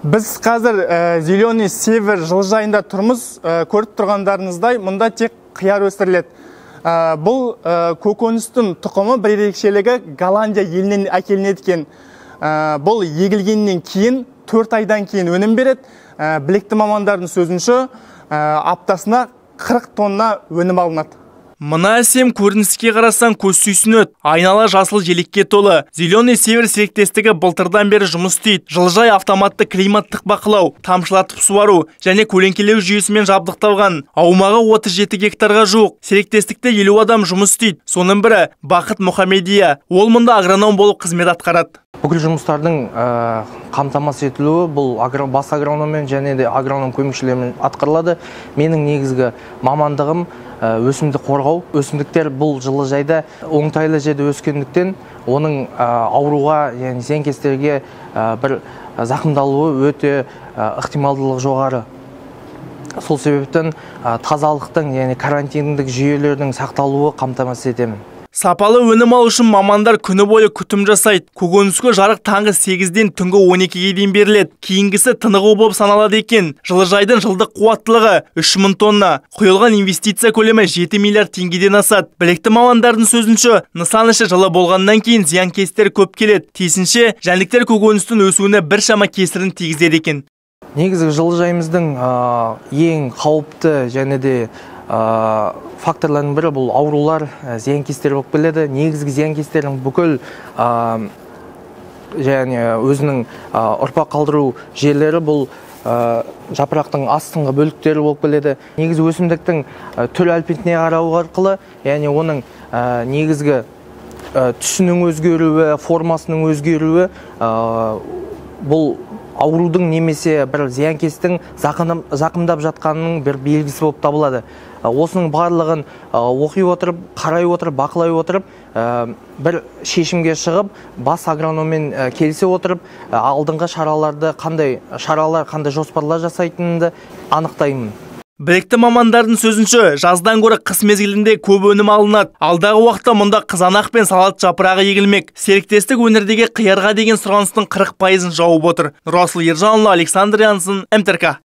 Біз қазір Зеленый Север жылыжайында тұрмыз. Көріп тұрғандарыңыздай, мұнда тек қияр өсіріледі. Бұл көкөністің тұқымы бір ерекшелігі Голландия елінен әкелінеді екен. Бұл егілгеннен кейін 4 айдан кейін өнім береді. Білекті мамандардың сөзінше аптасына 40 тонна өнім алынады. Мына әсем көрініске қарасаң көз сүйсінеді. Айнала жасыл желекке толы. Зеленый Север серіктестігі былтырдан бері жұмыс істейді. Жылыжай автоматты климаттық бақылау, тамшылатып суару және көлеңкелеу жүйесімен жабдықталған. Аумағы 37 гектарға жуық. Серіктестікте 50 адам жұмыс істейді. Соның бірі Бақыт Мұхамедия. Ол мұнда агроном болып қызмет атқарады. Бүкіл жұмыстардың қамтамасыз етілуі бұл бас агрономмен және де агроном көмекшілерімен атқарылады. Менің негізгі мамандығым өсімдік қорғау. Өсімдіктер бұл жылыжайда оңтайлы жерде өскендіктен оның ауруға, яғни зиянкестерге бір зақымдалуы өте ықтималдылығы жоғары. Сол себептен тазалықтың, яғни карантиндік жүйелердің сақталуы қамтамасыз етемін. Сапалы өнім алу үшін мамандар күні бойы күтім жасайды. Көкөніске жарық таңғы 8-ден түнгі 12-ге дейін беріледі. Кейінгісі тынығу болып саналады екен. Жылыжайдың жылдық қуаттылығы 3000 тонна. Құйылған инвестиция көлемі 7 миллиард теңгеден асады. Білекті мамандардың сөзінше, нысан іші жылы болғаннан кейін зиянкестер көп келеді. Тиісінше, жәндіктер көкөністің өсуіне біршама кесірін тигізеді екен. Негізгі жылыжайымыздың ең қауіпті және де факторлардың бірі бұл аурулар, зиянкестер болып келеді. Негізгі зиянкестердің бүкіл және өзінің ұрпақ қалдыру жерлері бұл жапырақтың астыңғы бөліктері болып келеді. Негізі өсімдіктің түр әлпетіне қарау арқылы, яғни оның негізгі түсінің өзгеруі, формасының өзгеруі бұл аурудың немесе бір зиянкестің зақымдап жатқанының бір белгісі болып табылады. Осының барлығын оқи отырып, қарай отырып, бақылай отырып, бір шешімге шығып, бас агрономмен келісе отырып, алдыңғы қандай жоспарлар жасайтынымды анықтаймын. Білекті мамандардың сөзінше, жаздан көрі қыс мезгілінде көп өнім алынады. Алдағы уақытта мұнда қызанақ пен салат жапырағы егілмек. Серіктестік өңірдегі қиярға деген сұраныстың 40%-ын жауып отыр. Расул Ержанұлы, Александр Янсын, МТРК.